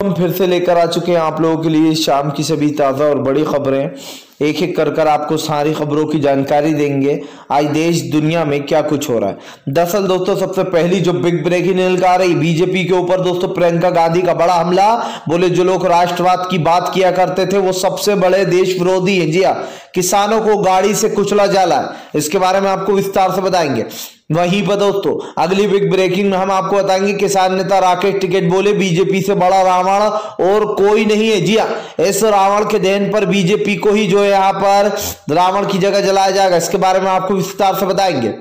हम फिर से लेकर आ चुके हैं आप लोगों के लिए शाम की सभी ताज़ा और बड़ी खबरें। एक एक कर आपको सारी खबरों की जानकारी देंगे आज देश दुनिया में क्या कुछ हो रहा है। दरअसल दोस्तों सबसे पहली जो बिग ब्रेकिंग निकल आ रही बीजेपी के ऊपर दोस्तों प्रियंका गांधी का बड़ा हमला। बोले जो लोग राष्ट्रवाद की बात किया करते थे वो सबसे बड़े देश विरोधी हैं। जी हाँ, किसानों को गाड़ी से कुचला जाला है, इसके बारे में आपको विस्तार से बताएंगे। वहीं पर दोस्तों अगली बिग ब्रेकिंग में हम आपको बताएंगे किसान नेता राकेश टिकैत बोले बीजेपी से बड़ा रावण और कोई नहीं है। जी हाँ, इस रावण के दहन पर बीजेपी को ही जो है यहाँ पर रावण की जगह जलाया जाएगा, इसके बारे में आपको विस्तार से बताएंगे।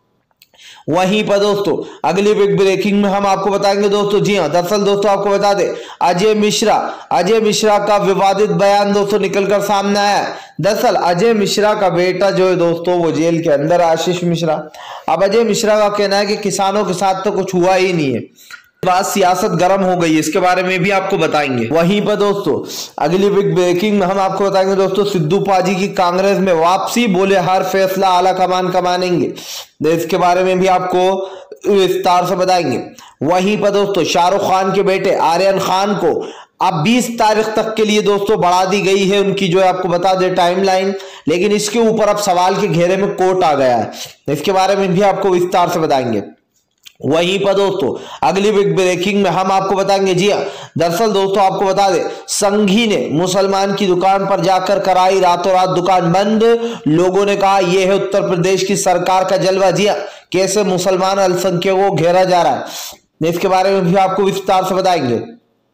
वहीं पर दोस्तों अगली बिग ब्रेकिंग में हम आपको बताएंगे दोस्तों, जी हाँ दरअसल दोस्तों आपको बता दें अजय मिश्रा का विवादित बयान दोस्तों निकलकर सामने आया है। दरअसल अजय मिश्रा का बेटा जो है दोस्तों वो जेल के अंदर, आशीष मिश्रा। अब अजय मिश्रा का कहना है कि किसानों के साथ तो कुछ हुआ ही नहीं है, बात सियासत गर्म हो गई, इसके बारे में भी आपको बताएंगे। वहीं पर दोस्तों अगली बिग ब्रेकिंग में हम आपको बताएंगे दोस्तों सिद्धू पाजी की कांग्रेस में वापसी, बोले हर फैसला आला कमान मानेंगे, इसके बारे में भी आपको विस्तार से बताएंगे। वहीं पर दोस्तों शाहरुख खान के बेटे आर्यन खान को अब 20 तारीख तक के लिए दोस्तों बढ़ा दी गई है उनकी जो है आपको बता दे टाइमलाइन, लेकिन इसके ऊपर अब सवाल के घेरे में कोर्ट आ गया है, इसके बारे में भी आपको विस्तार से बताएंगे। वहीं पर दोस्तों अगली बिग ब्रेकिंग में हम आपको बताएंगे, जी हाँ दरअसल दोस्तों आपको बता दें संघी ने मुसलमान की दुकान पर जाकर कराई रातों रात दुकान बंद। लोगों ने कहा यह है उत्तर प्रदेश की सरकार का जलवा। जी हाँ, कैसे मुसलमान अल्पसंख्यकों को घेरा जा रहा है, इसके बारे में भी आपको विस्तार से बताएंगे।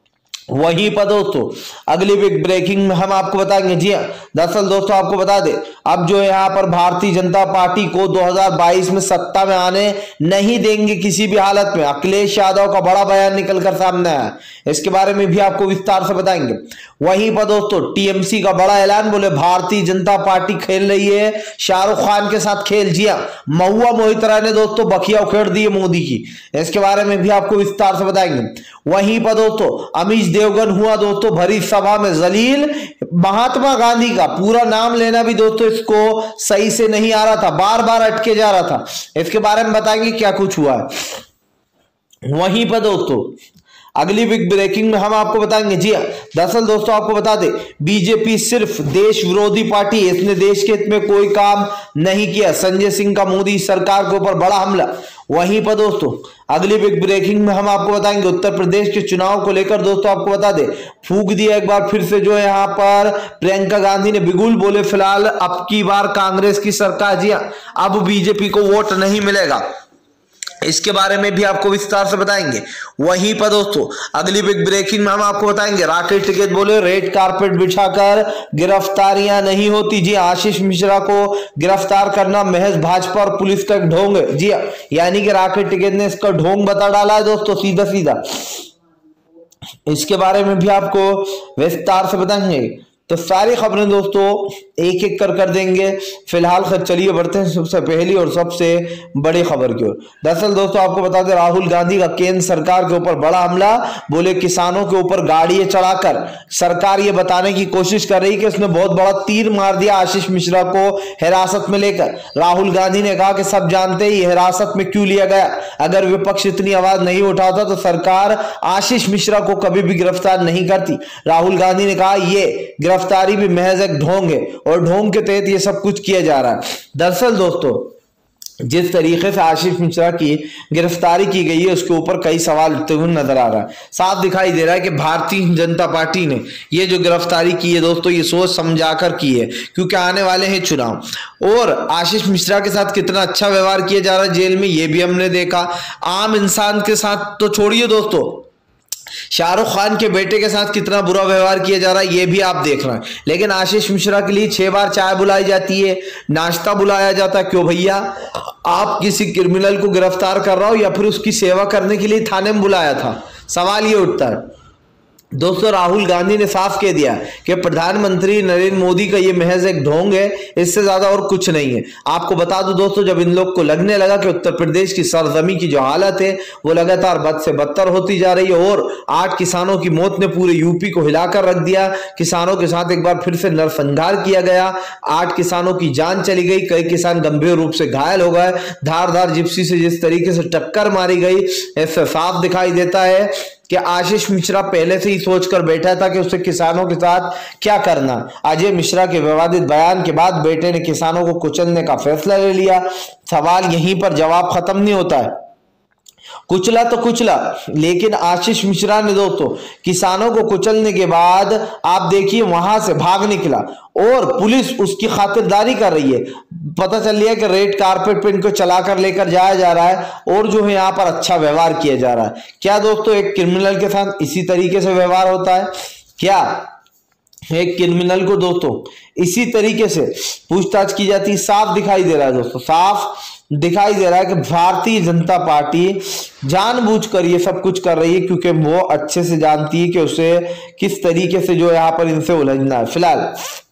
वहीं पर दोस्तों अगली बिग ब्रेकिंग में हम आपको बताएंगे, जी हाँ दरअसल दोस्तों आपको बता दें अब जो यहाँ पर भारतीय जनता पार्टी को 2022 में सत्ता में आने नहीं देंगे किसी भी हालत में। अखिलेश यादव का बड़ा बयान निकलकर सामने आया, इसके बारे में भी आपको विस्तार से बताएंगे। वहीं पर दोस्तों टीएमसी का बड़ा ऐलान, बोले भारतीय जनता पार्टी खेल रही है शाहरुख खान के साथ खेल। जी हाँ, महुआ मोहित्रा ने दोस्तों बखिया उखेड़ दी है मोदी की, इसके बारे में भी आपको विस्तार से बताएंगे। वहीं पर दोस्तों अमीश देवगन हुआ दोस्तों भरी सभा में जलील। महात्मा गांधी का पूरा नाम लेना भी दोस्तों इसको सही से नहीं आ रहा था, बार बार अटके जा रहा था, इसके बारे में बताएंगे क्या कुछ हुआ है। वहीं पर दोस्तों अगली बिग ब्रेकिंग में हम आपको बताएंगे, जी हाँ दरअसल दोस्तों आपको बता दें बीजेपी सिर्फ देश विरोधी पार्टी है, इसने देश के हित में कोई काम नहीं किया। संजय सिंह का मोदी सरकार के ऊपर बड़ा हमला। वहीं पर दोस्तों अगली बिग ब्रेकिंग में हम आपको बताएंगे उत्तर प्रदेश के चुनाव को लेकर दोस्तों आपको बता दें फूंक दिया एक बार फिर से जो है यहाँ पर प्रियंका गांधी ने बिगुल, बोले फिलहाल अब की बार कांग्रेस की सरकार। जी हाँ, अब बीजेपी को वोट नहीं मिलेगा, इसके बारे में भी आपको विस्तार से बताएंगे। वहीं पर दोस्तों अगली बिग ब्रेकिंग में हम आपको बताएंगे राकेश टिकैत बोले रेड कारपेट बिछाकर गिरफ्तारियां नहीं होती। जी आशीष मिश्रा को गिरफ्तार करना महज भाजपा और पुलिस का ढोंग है। जी यानी कि राकेश टिकैत ने इसका ढोंग बता डाला है दोस्तों सीधा सीधा, इसके बारे में भी आपको विस्तार से बताएंगे। तो सारी खबरें दोस्तों एक एक कर देंगे। फिलहाल चलिए बढ़ते हैं सबसे पहली और सबसे बड़ी खबर की ओर। दरअसल दोस्तों आपको बता दें राहुल गांधी का केंद्र सरकार के ऊपर बड़ा हमला, बोले किसानों के ऊपर गाड़ियां चढ़ाकर सरकार ये बताने की कोशिश कर रही कि उसने बहुत बड़ा तीर मार दिया आशीष मिश्रा को हिरासत में लेकर। राहुल गांधी ने कहा कि सब जानते हैं ये हिरासत में क्यों लिया गया, अगर विपक्ष इतनी आवाज नहीं उठाता तो सरकार आशीष मिश्रा को कभी भी गिरफ्तार नहीं करती। राहुल गांधी ने कहा ये गिरफ्तारी भी महज एक ढोंग है और ढोंग के तहत ये सब कुछ किया जा रहा है। दरअसल दोस्तों जिस तरीके से आशीष मिश्रा की गिरफ्तारी की गई है उसके ऊपर कई सवाल उठते हुए नजर आ रहा है। साफ दिखाई दे रहा है कि भारतीय जनता पार्टी ने ये जो गिरफ्तारी की है दोस्तों ये सोच समझाकर की है, क्योंकि आने वाले हैं चुनाव और आशीष मिश्रा के साथ कितना अच्छा व्यवहार किया जा रहा है जेल में ये भी हमने देखा। आम इंसान के साथ तो छोड़िए दोस्तों, शाहरुख खान के बेटे के साथ कितना बुरा व्यवहार किया जा रहा है ये भी आप देख रहे हैं। लेकिन आशीष मिश्रा के लिए 6 बार चाय बुलाई जाती है, नाश्ता बुलाया जाता है। क्यों भैया, आप किसी क्रिमिनल को गिरफ्तार कर रहा हो या फिर उसकी सेवा करने के लिए थाने में बुलाया था, सवाल ये उठता है। दोस्तों राहुल गांधी ने साफ कह दिया कि प्रधानमंत्री नरेंद्र मोदी का ये महज एक ढोंग है, इससे ज्यादा और कुछ नहीं है। आपको बता दूं दोस्तों जब इन लोग को लगने लगा कि उत्तर प्रदेश की सरजमी की जो हालत है वो लगातार बद से बदतर होती जा रही है और 8 किसानों की मौत ने पूरे यूपी को हिलाकर रख दिया, किसानों के साथ एक बार फिर से नरसंहार किया गया, 8 किसानों की जान चली गई, कई किसान गंभीर रूप से घायल हो गए, धारदार जिप्सी से जिस तरीके से टक्कर मारी गई इससे साफ दिखाई देता है कि आशीष मिश्रा पहले से ही सोचकर बैठा था कि उसे किसानों के साथ क्या करना। अजय मिश्रा के विवादित बयान के बाद बेटे ने किसानों को कुचलने का फैसला ले लिया। सवाल यहीं पर जवाब खत्म नहीं होता है। कुचला तो कुचला, लेकिन आशीष मिश्रा ने दोस्तों किसानों को कुचलने के बाद आप देखिए वहां से भाग निकला और पुलिस उसकी खातिरदारी कर रही है। पता चल रहा है कि रेड कारपेट पे इनको चलाकर लेकर जाया जा रहा है और जो है यहाँ पर अच्छा व्यवहार किया जा रहा है। क्या दोस्तों एक क्रिमिनल के साथ इसी तरीके से व्यवहार होता है? क्या एक क्रिमिनल को दोस्तों इसी तरीके से पूछताछ की जाती है? साफ दिखाई दे रहा है दोस्तों, साफ दिखाई दे रहा है कि भारतीय जनता पार्टी जानबूझकर ये सब कुछ कर रही है, क्योंकि वो अच्छे से जानती है कि उसे किस तरीके से जो यहाँ पर इनसे उलझना है। फिलहाल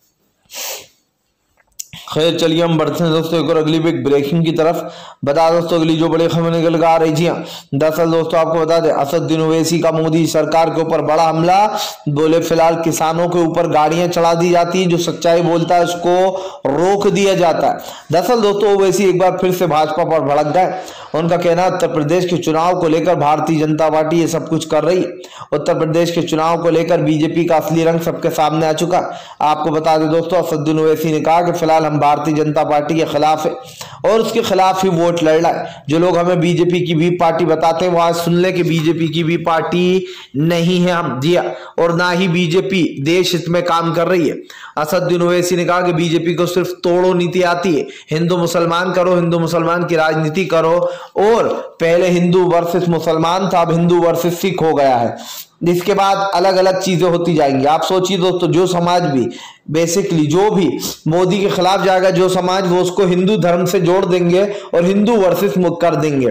खैर चलिए हम बढ़ते हैं दोस्तों एक और अगली बिग ब्रेकिंग की तरफ। बता दोस्तों अगली जो बड़ी खबर निकल कर आ रही जी। दरअसल दोस्तों आपको बता दें असदुद्दीन ओवैसी का मोदी सरकार के ऊपर बड़ा हमला। बोले फिलहाल किसानों के ऊपर गाड़ियां चढ़ा दी जाती है, जो सच्चाई बोलता है उसको रोक दिया जाता है। दरअसल दोस्तों ओवैसी एक बार फिर से भाजपा पर भड़क गए। उनका कहना उत्तर प्रदेश के चुनाव को लेकर भारतीय जनता पार्टी ये सब कुछ कर रही है। उत्तर प्रदेश के चुनाव को लेकर बीजेपी का असली रंग सबके सामने आ चुका। आपको बता दें दोस्तों असदुद्दीन ओवैसी ने कहा कि फिलहाल हम भारतीय जनता पार्टी के खिलाफ है और उसके खिलाफ ही वोट लड़ रहा है। जो लोग हमें बीजेपी की भी पार्टी बताते हैं वो आज सुन ले कि बीजेपी की भी पार्टी नहीं है हम दिया, और ना ही बीजेपी देश हित में काम कर रही है। असदुद्दीन ओवैसी ने कहा कि बीजेपी को सिर्फ तोड़ो नीति आती है, हिंदू मुसलमान करो, हिंदू मुसलमान की राजनीति करो, और पहले हिंदू वर्सेस मुसलमान था, अब हिंदू वर्सेस सिख हो गया है। इसके बाद अलग अलग चीजें होती जाएंगी। आप सोचिए दोस्तों जो समाज भी बेसिकली जो भी मोदी के खिलाफ जाएगा जो समाज, वो उसको हिंदू धर्म से जोड़ देंगे और हिंदू वर्सेस मुक्त कर देंगे।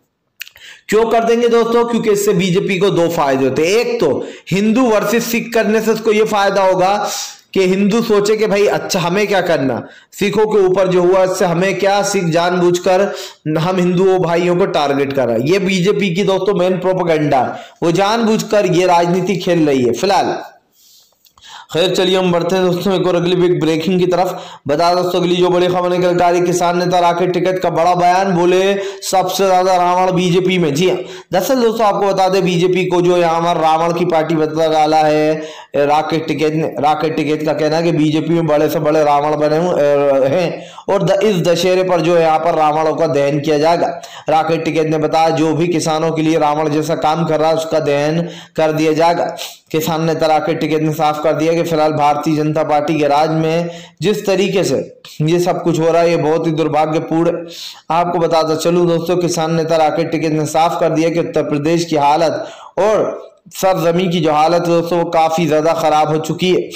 क्यों कर देंगे दोस्तों? क्योंकि इससे बीजेपी को दो फायदे होते हैं। एक तो हिंदू वर्सेस सिख करने से उसको यह फायदा होगा कि हिंदू सोचे कि भाई अच्छा हमें क्या करना, सिखों के ऊपर जो हुआ इससे हमें क्या, सिख जानबूझकर हम हिंदुओं भाइयों को टारगेट कर रहा है। ये बीजेपी की दोस्तों मेन प्रोपेगेंडा, वो जानबूझकर ये राजनीति खेल रही है। फिलहाल खैर चलिए हम बढ़ते हैं दोस्तों एक और अगली बिग ब्रेकिंग की तरफ। बता दोस्तों अगली जो बड़ी खबर निकल कर किसान नेता राकेश टिकैत का बड़ा बयान। बोले सबसे ज्यादा रावण बीजेपी में। जी हाँ, दरअसल दोस्तों आपको बता दें बीजेपी को जो यहाँ पर रावण की पार्टी बता डाला है राकेश टिकैत ने। राकेश टिकैत का कहना है कि बीजेपी में बड़े से बड़े रावण बने हैं और इस दशहरे पर जो है यहाँ पर रावणों का दहन किया जाएगा। राकेश टिकैत ने बताया जो भी किसानों के लिए रावण जैसा काम कर रहा है उसका दहन कर दिया जाएगा। किसान नेता राकेश टिकैत ने साफ कर दिया कि फिलहाल भारतीय जनता पार्टी के राज में जिस तरीके से ये सब कुछ हो रहा है ये बहुत ही दुर्भाग्यपूर्ण है। आपको बताता चलूं दोस्तों किसान नेता राकेश टिकैत ने साफ कर दिया कि उत्तर प्रदेश की हालत और सरजमी की जो हालत है दोस्तों वो काफी ज्यादा खराब हो चुकी है।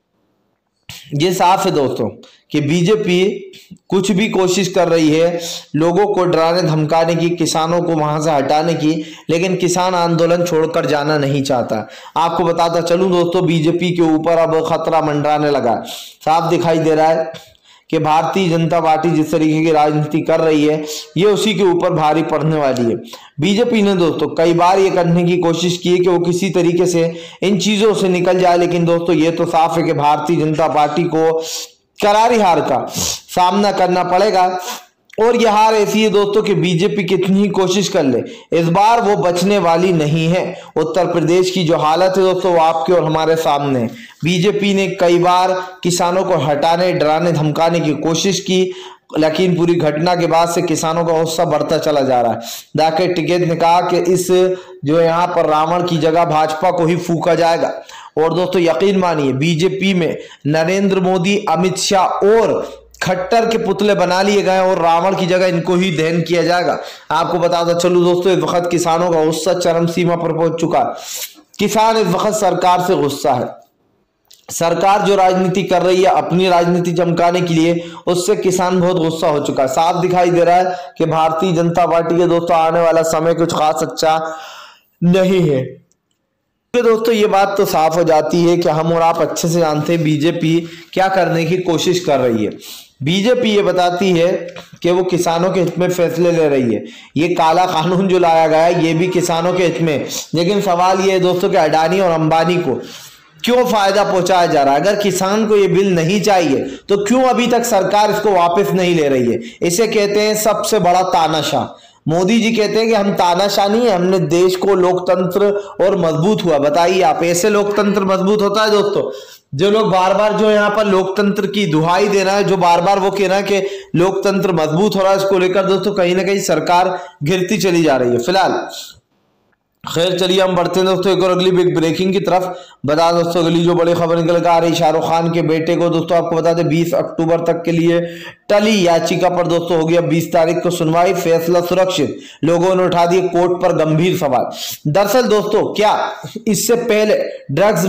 ये साफ है दोस्तों कि बीजेपी कुछ भी कोशिश कर रही है लोगों को डराने धमकाने की, किसानों को वहां से हटाने की, लेकिन किसान आंदोलन छोड़कर जाना नहीं चाहता। आपको बताता चलूं दोस्तों बीजेपी के ऊपर अब खतरा मंडराने लगा। साफ दिखाई दे रहा है कि भारतीय जनता पार्टी जिस तरीके की राजनीति कर रही है ये उसी के ऊपर भारी पड़ने वाली है। बीजेपी ने दोस्तों कई बार ये करने की कोशिश की है कि वो किसी तरीके से इन चीजों से निकल जाए, लेकिन दोस्तों ये तो साफ है कि भारतीय जनता पार्टी को करारी हार का सामना करना पड़ेगा। और यह हार ऐसी है दोस्तों कि बीजेपी कितनी ही कोशिश कर ले इस बार वो बचने वाली नहीं है। उत्तर प्रदेश की जो हालत है दोस्तों वो आपके और हमारे सामने है। बीजेपी ने कई बार किसानों को हटाने, डराने, धमकाने की कोशिश की, लेकिन पूरी घटना के बाद से किसानों का गुस्सा बढ़ता चला जा रहा है। राकेश टिकैत ने कहा कि इस जो यहाँ पर रावण की जगह भाजपा को ही फूका जाएगा। और दोस्तों यकीन मानिए बीजेपी में नरेंद्र मोदी, अमित शाह और खट्टर के पुतले बना लिए गए और रावण की जगह इनको ही दहन किया जाएगा। आपको बताता चलूं दोस्तों इस वक्त किसानों का गुस्सा चरम सीमा पर पहुंच चुका है। किसान इस वक्त सरकार से गुस्सा है। सरकार जो राजनीति कर रही है अपनी राजनीति चमकाने के लिए, उससे किसान बहुत गुस्सा हो चुका है। साफ दिखाई दे रहा है कि भारतीय जनता पार्टी के दोस्तों आने वाला समय कुछ खास अच्छा नहीं है। तो दोस्तों ये बात तो साफ हो जाती है कि हम और आप अच्छे से जानते हैं बीजेपी क्या करने की कोशिश कर रही है। बीजेपी ये बताती है कि वो किसानों के हित में फैसले ले रही है। ये काला कानून जो लाया गया है ये भी किसानों के हित में, लेकिन सवाल ये है दोस्तों कि अडानी और अंबानी को क्यों फायदा पहुंचाया जा रहा है। अगर किसान को ये बिल नहीं चाहिए तो क्यों अभी तक सरकार इसको वापस नहीं ले रही है। इसे कहते हैं सबसे बड़ा तानाशाह। मोदी जी कहते हैं कि हम तानाशाह नहीं है, हमने देश को लोकतंत्र और मजबूत हुआ। बताइए आप, ऐसे लोकतंत्र मजबूत होता है दोस्तों? जो लोग बार बार जो यहाँ पर लोकतंत्र की दुहाई देना है, जो बार बार वो कहना है कि लोकतंत्र मजबूत हो रहा है, इसको लेकर दोस्तों कहीं ना कहीं सरकार गिरती चली जा रही है फिलहाल। खैर चलिए हम बढ़ते हैं दोस्तों एक और अगली बिग ब्रेकिंग की तरफ। बता दोस्तों अगली जो बड़ी खबर निकल कर आ रही, शाहरुख खान के बेटे को दोस्तों आपको बता दें 20 अक्टूबर तक के लिए टली याचिका पर दोस्तों होगी अब 20 तारीख को सुनवाई, फैसला सुरक्षित। लोगों ने उठा दिए कोर्ट पर गंभीर सवाल। दरअसल दोस्तों क्या इससे पहले ड्रग्स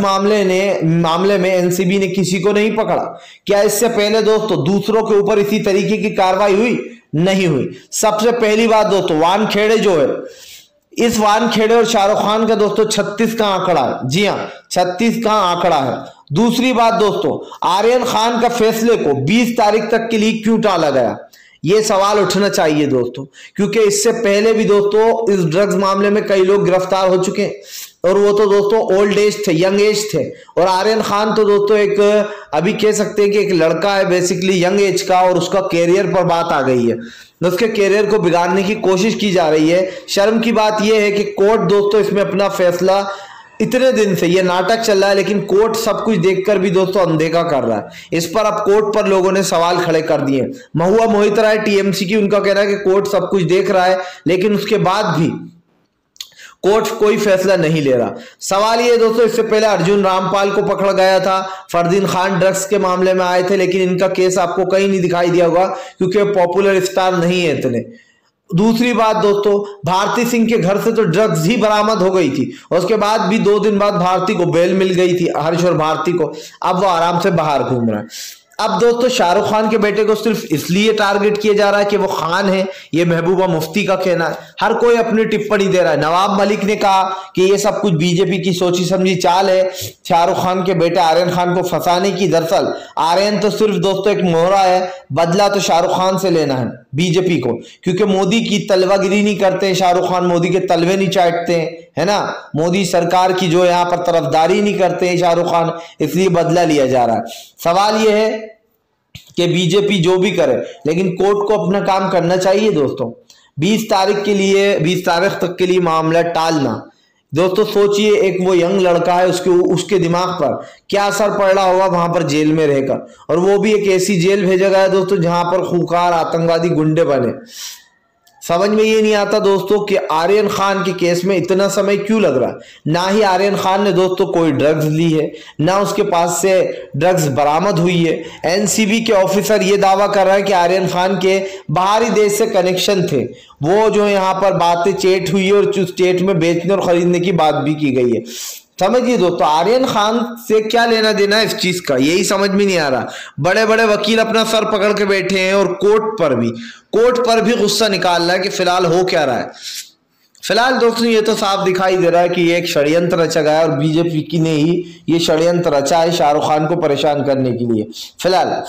मामले में एनसीबी ने किसी को नहीं पकड़ा? क्या इससे पहले दोस्तों दूसरों के ऊपर इसी तरीके की कार्रवाई हुई? नहीं हुई। सबसे पहली बात दोस्तों, वानखेड़े जो है, इस वानखेड़े और शाहरुख खान का दोस्तों 36 का आंकड़ा है। जी हाँ, 36 का आंकड़ा है। दूसरी बात दोस्तों, आर्यन खान का फैसले को 20 तारीख तक के लिए क्यों टाला गया? ये सवाल उठना चाहिए दोस्तों, क्योंकि इससे पहले भी दोस्तों इस ड्रग्स मामले में कई लोग गिरफ्तार हो चुके हैं और वो तो दोस्तों ओल्ड एज थे, यंग एज थे। और आर्यन खान तो दोस्तों एक अभी कह सकते हैं कि एक लड़का है बेसिकली यंग एज का, और उसका कैरियर पर बात आ गई है, उसके कैरियर को बिगाड़ने की कोशिश की जा रही है। शर्म की बात यह है कि कोर्ट दोस्तों इसमें अपना फैसला, इतने दिन से ये नाटक चल रहा है लेकिन कोर्ट सब कुछ देखकर भी दोस्तों अनदेखा कर रहा है। इस पर अब कोर्ट पर लोगों ने सवाल खड़े कर दिए। महुआ मोहित राय टीएमसी की, उनका कहना है कि कोर्ट सब कुछ देख रहा है लेकिन उसके बाद भी कोर्ट कोई फैसला नहीं ले रहा। सवाल ये दोस्तों, इससे पहले अर्जुन रामपाल को पकड़ा गया था, फरदीन खान ड्रग्स के मामले में आए थे, लेकिन इनका केस आपको कहीं नहीं दिखाई दिया होगा क्योंकि पॉपुलर स्टार नहीं है इतने। दूसरी बात दोस्तों, भारती सिंह के घर से तो ड्रग्स ही बरामद हो गई थी और उसके बाद भी 2 दिन बाद भारती को बेल मिल गई थी, हर्ष और भारती को। अब वो आराम से बाहर घूम रहा है। अब दोस्तों शाहरुख खान के बेटे को सिर्फ इसलिए टारगेट किया जा रहा है कि वो खान है, ये महबूबा मुफ्ती का कहना है। हर कोई अपनी टिप्पणी दे रहा है। नवाब मलिक ने कहा कि ये सब कुछ बीजेपी की सोची समझी चाल है शाहरुख खान के बेटे आर्यन खान को फंसाने की। दरअसल आर्यन तो सिर्फ दोस्तों एक मोहरा है, बदला तो शाहरुख खान से लेना है बीजेपी को, क्योंकि मोदी की तलवागिरी नहीं करते हैं शाहरुख खान, मोदी के तलवे नहीं चाटते हैं, है ना, मोदी सरकार की जो यहाँ पर तरफदारी नहीं करते हैं शाहरुख खान, इसलिए बदला लिया जा रहा है। सवाल यह है कि बीजेपी जो भी करे लेकिन कोर्ट को अपना काम करना चाहिए दोस्तों। 20 तारीख के लिए, 20 तारीख तक के लिए मामला टालना, दोस्तों सोचिए एक वो यंग लड़का है, उसके दिमाग पर क्या असर पड़ रहा होगा वहां पर जेल में रहकर, और वो भी एक ऐसी जेल भेजा गया है दोस्तों जहां पर खूंखार आतंकवादी गुंडे बने। समझ में ये नहीं आता दोस्तों कि आर्यन खान के केस में इतना समय क्यों लग रहा है। ना ही आर्यन खान ने दोस्तों कोई ड्रग्स ली है, ना उसके पास से ड्रग्स बरामद हुई है। एनसीबी के ऑफिसर ये दावा कर रहे हैं कि आर्यन खान के बाहरी देश से कनेक्शन थे, वो जो यहाँ पर बातें चेट हुई है और स्टेट में बेचने और खरीदने की बात भी की गई है। समझिए दोस्तों आर्यन खान से क्या लेना देना है इस चीज का, यही समझ में नहीं आ रहा। बड़े बड़े वकील अपना सर पकड़ के बैठे हैं और कोर्ट पर भी गुस्सा निकाल रहा है कि फिलहाल हो क्या रहा है। फिलहाल दोस्तों ये तो साफ दिखाई दे रहा है कि ये एक षड्यंत्र रचा गया और बीजेपी की ने ही ये षड्यंत्र रचा है शाहरुख खान को परेशान करने के लिए फिलहाल।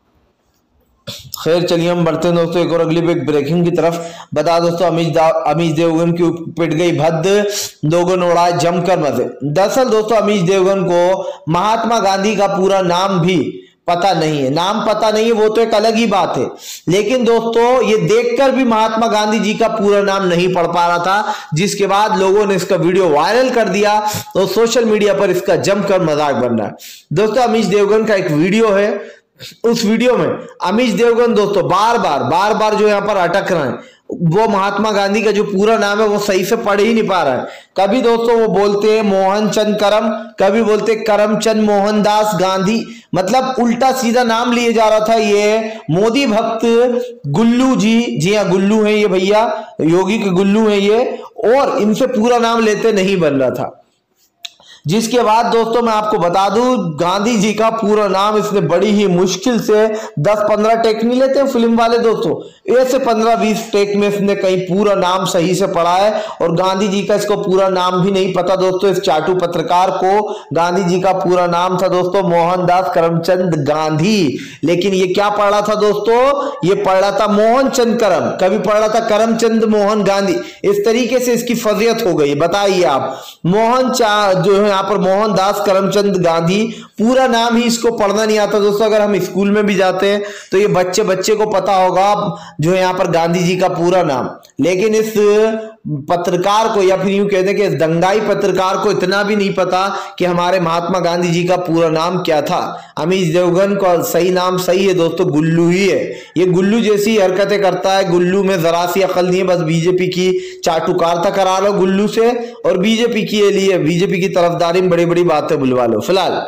खैर चलिए हम बढ़ते हैं दोस्तों एक और अगली बिग ब्रेकिंग की तरफ। बता दोस्तों अमीश देवगन की पिट गई भद्द, लोगों ने उड़ाए जमकर मजे। दरअसल दोस्तों अमीश देवगन को महात्मा गांधी का पूरा नाम भी पता नहीं है, नाम पता नहीं है वो तो एक अलग ही बात है, लेकिन दोस्तों ये देखकर भी महात्मा गांधी जी का पूरा नाम नहीं पढ़ पा रहा था, जिसके बाद लोगों ने इसका वीडियो वायरल कर दिया तो सोशल मीडिया पर इसका जमकर मजाक बन रहा है। दोस्तों अमीश देवगन का एक वीडियो है, उस वीडियो में अमीश देवगन दोस्तों बार बार जो यहाँ पर अटक रहे हैं, वो महात्मा गांधी का जो पूरा नाम है वो सही से पढ़ ही नहीं पा रहा है। कभी दोस्तों वो बोलते हैं मोहन चंद करम, कभी बोलते करमचंद मोहनदास गांधी, मतलब उल्टा सीधा नाम लिए जा रहा था। ये मोदी भक्त गुल्लू जी हाँ गुल्लू है ये भैया, योगी के गुल्लू है ये, और इनसे पूरा नाम लेते नहीं बन रहा था। जिसके बाद दोस्तों मैं आपको बता दूं गांधी जी का पूरा नाम इसने बड़ी ही मुश्किल से 10-15 टेक नहीं लेते फिल्म वाले दोस्तों, ऐसे 15-20 टेक में इसने कहीं पूरा नाम सही से पढ़ा है और गांधी जी का इसको पूरा नाम भी नहीं पता दोस्तों। इस चाटू पत्रकार को गांधी जी का पूरा नाम था दोस्तों मोहनदास करमचंद गांधी, लेकिन ये क्या पढ़ रहा था दोस्तों, ये पढ़ रहा था मोहन चंद करम, कभी पढ़ रहा था करमचंद मोहन गांधी। इस तरीके से इसकी फजियत हो गई। बताइए आप मोहन जो है यहाँ पर मोहनदास करमचंद गांधी, पूरा नाम ही इसको पढ़ना नहीं आता दोस्तों। अगर हम स्कूल में भी जाते हैं तो ये बच्चे को पता होगा जो है यहाँ पर गांधी जी का पूरा नाम, लेकिन इस पत्रकार को या फिर यूं कहते हैं कि इस दंगाई पत्रकार को इतना भी नहीं पता कि हमारे महात्मा गांधी जी का पूरा नाम क्या था। अमीश देवगन का सही नाम सही है दोस्तों, गुल्लू ही है। ये गुल्लू जैसी हरकतें करता है, गुल्लू में जरा सी अकल नहीं है, बस बीजेपी की चाटुकारिता करा लो गुल्लू से और बीजेपी के लिए बीजेपी की तरफदारी में बड़ी बड़ी बातें बुलवा लो। फिलहाल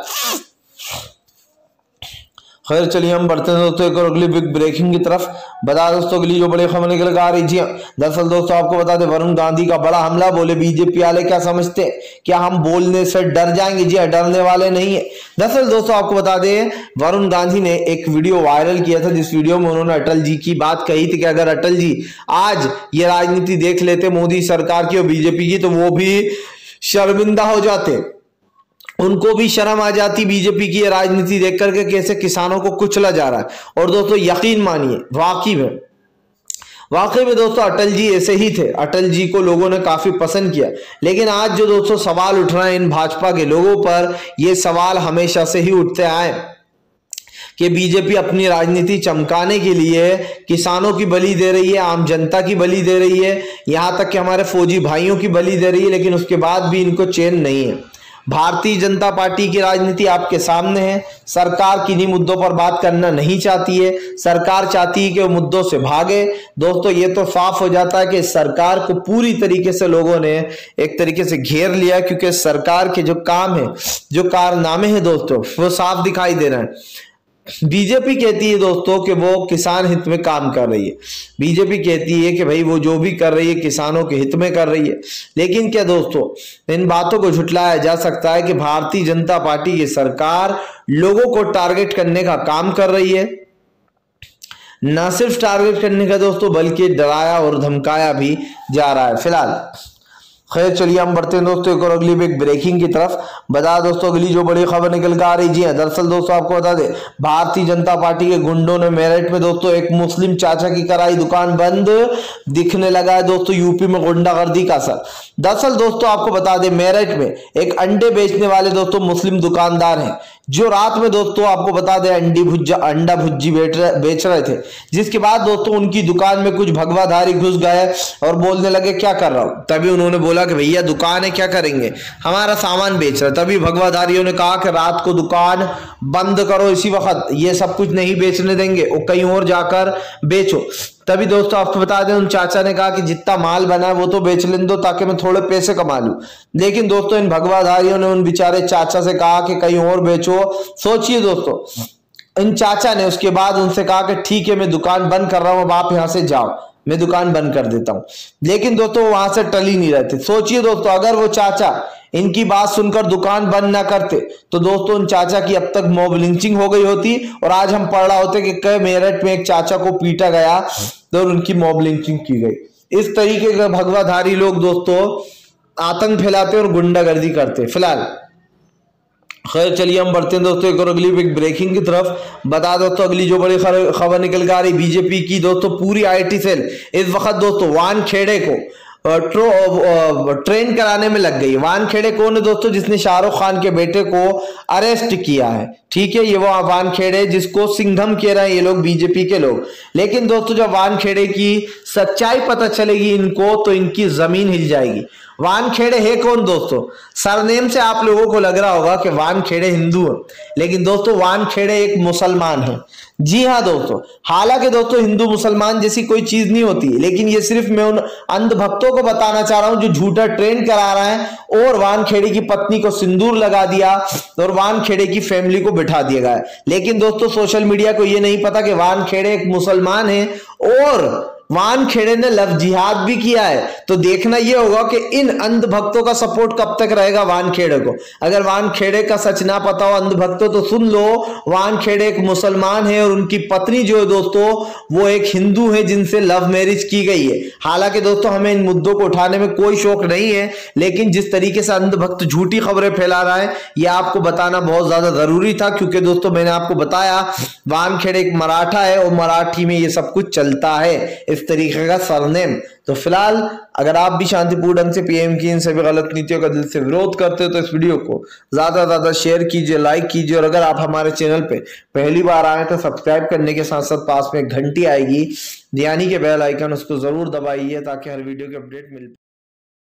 खैर चलिए हम बढ़ते हैं दोस्तों एक और अगली बिग ब्रेकिंग की तरफ। बता दोस्तों अगली जो बड़ी खबर निकल कर आ रही। जी दरअसल दोस्तों आपको बता दें वरुण गांधी का बड़ा हमला, बोले बीजेपी वाले क्या समझते हैं, क्या हम बोलने से डर जाएंगे? जी डरने वाले नहीं है। दरअसल दोस्तों आपको बता दें वरुण गांधी ने एक वीडियो वायरल किया था, जिस वीडियो में उन्होंने अटल जी की बात कही थी कि अगर अटल जी आज ये राजनीति देख लेते मोदी सरकार की और बीजेपी की तो वो भी शर्मिंदा हो जाते, उनको भी शर्म आ जाती बीजेपी की राजनीति देख करके कैसे किसानों को कुचला जा रहा है। और दोस्तों यकीन मानिए वाकई में दोस्तों अटल जी ऐसे ही थे, अटल जी को लोगों ने काफी पसंद किया। लेकिन आज जो दोस्तों सवाल उठ रहे हैं इन भाजपा के लोगों पर, ये सवाल हमेशा से ही उठते आए कि बीजेपी अपनी राजनीति चमकाने के लिए किसानों की बलि दे रही है, आम जनता की बलि दे रही है, यहां तक कि हमारे फौजी भाइयों की बलि दे रही है, लेकिन उसके बाद भी इनको चैन नहीं है। भारतीय जनता पार्टी की राजनीति आपके सामने है। सरकार किन्हीं मुद्दों पर बात करना नहीं चाहती है, सरकार चाहती है कि वो मुद्दों से भागे। दोस्तों ये तो साफ हो जाता है कि सरकार को पूरी तरीके से लोगों ने एक तरीके से घेर लिया, क्योंकि सरकार के जो काम है, जो कारनामे हैं दोस्तों, वो साफ दिखाई दे रहे हैं। बीजेपी कहती है दोस्तों कि वो किसान हित में काम कर रही है, बीजेपी कहती है कि भाई वो जो भी कर रही है किसानों के हित में कर रही है, लेकिन क्या दोस्तों इन बातों को झुटलाया जा सकता है कि भारतीय जनता पार्टी की सरकार लोगों को टारगेट करने का काम कर रही है? न सिर्फ टारगेट करने का दोस्तों, बल्कि डराया और धमकाया भी जा रहा है। फिलहाल खैर चलिए हम बढ़ते हैं दोस्तों एक और अगली बिग ब्रेकिंग की तरफ। बता दोस्तों अगली जो बड़ी खबर निकल कर आ रही। जी दरअसल दोस्तों आपको बता दें भारतीय जनता पार्टी के गुंडों ने मेरठ में दोस्तों एक मुस्लिम चाचा की कराई दुकान बंद। दिखने लगा है दोस्तों यूपी में गुंडागर्दी का असर। दरअसल दोस्तों आपको बता दें मेरठ में एक अंडे बेचने वाले दोस्तों मुस्लिम दुकानदार हैं, जो रात में दोस्तों आपको बता दें अंडा भुज्जी बेच रहे थे, जिसके बाद दोस्तों उनकी दुकान में कुछ भगवाधारी घुस गए और बोलने लगे क्या कर रहा हूं। तभी उन्होंने बोला कि भैया दुकान है, क्या करेंगे, हमारा सामान बेच रहे। तभी भगवाधारियों ने कहा कि रात को दुकान बंद करो, इसी वक्त ये सब कुछ नहीं बेचने देंगे, वो कहीं और जाकर बेचो। तभी दोस्तों आपको बता दें उन चाचा ने कहा कि जितना माल बना है वो तो बेच लेने दो ताकि मैं थोड़े पैसे कमा लूं। लेकिन दोस्तों इन भगवाधारियों ने उन बेचारे चाचा से कहा कि कहीं और बेचो। सोचिए दोस्तों इन चाचा ने उसके बाद उनसे कहा कि ठीक है मैं दुकान बंद कर रहा हूं, अब आप यहां से जाओ, मैं दुकान बंद कर देता हूं। लेकिन दोस्तों वहां से टल ही नहीं रहते। सोचिए दोस्तों अगर वो चाचा इनकी बात सुनकर दुकान बंद ना करते तो दोस्तों उन चाचा की अब तक मॉब लिंचिंग हो गई होती और आज हम पढ़ रहा होते कि कई मेरठ में एक चाचा को पीटा गया तो उनकी मॉब लिंचिंग की गई। इस तरीके के भगवाधारी लोग दोस्तों आतंक फैलाते और गुंडागर्दी करते। फिलहाल खैर चलिए हम बढ़ते हैं दोस्तों एक और अगली बिग ब्रेकिंग की तरफ। बता दोस्तों अगली जो बड़ी खबर निकल कर आ रही, बीजेपी की दोस्तों पूरी आईटी सेल इस वक्त दोस्तों वानखेड़े को ट्रेन कराने में लग गई। वानखेड़े कौन है दोस्तों? जिसने शाहरुख खान के बेटे को अरेस्ट किया है, ठीक है, ये वो वानखेड़े जिसको सिंघम कह रहे हैं ये लोग बीजेपी के लोग। लेकिन दोस्तों जब वानखेड़े की सच्चाई पता चलेगी इनको तो इनकी जमीन हिल जाएगी। वानखेड़े है कौन दोस्तों? सरनेम से आप लोगों को लग रहा होगा कि वानखेड़े हिंदू है, लेकिन दोस्तों वानखेड़े एक मुसलमान है। जी हाँ दोस्तों, हालांकि दोस्तों हिंदू मुसलमान जैसी कोई चीज नहीं होती, लेकिन ये सिर्फ मैं उन अंधभक्तों को बताना चाह रहा हूं जो झूठा ट्रेन करा रहा है और वानखेड़े की पत्नी को सिंदूर लगा दिया और वानखेड़े की फैमिली को बिठा दिया गया। लेकिन दोस्तों सोशल मीडिया को यह नहीं पता कि वानखेड़े एक मुसलमान है और वानखेड़े ने लव जिहाद भी किया है। तो देखना यह होगा कि इन अंधभक्तों का सपोर्ट कब तक रहेगा वानखेड़े को। अगर वानखेड़े का सच ना पता हो अंधभक्तों तो सुन लो, वानखेड़े एक मुसलमान है और उनकी पत्नी जो है दोस्तों वो एक हिंदू है जिनसे लव मैरिज की गई है। हालांकि दोस्तों हमें इन मुद्दों को उठाने में कोई शौक नहीं है, लेकिन जिस तरीके से अंधभक्त झूठी खबरें फैला रहा है यह आपको बताना बहुत ज्यादा जरूरी था, क्योंकि दोस्तों मैंने आपको बताया वानखेड़े एक मराठा है और मराठी में ये सब कुछ चलता है। इस तरीके का सरनेम। तो फिलहाल अगर आप भी शांतिपूर्ण ढंग से पीएम की इन सभी गलत नीतियों का दिल से विरोध करते हो तो इस वीडियो को ज्यादा ज्यादा शेयर कीजिए, लाइक कीजिए, और अगर आप हमारे चैनल पे पहली बार आए तो सब्सक्राइब करने के साथ साथ पास में घंटी आएगी यानी कि बेल आइकन, उसको जरूर दबाइए ताकि हर वीडियो की अपडेट मिल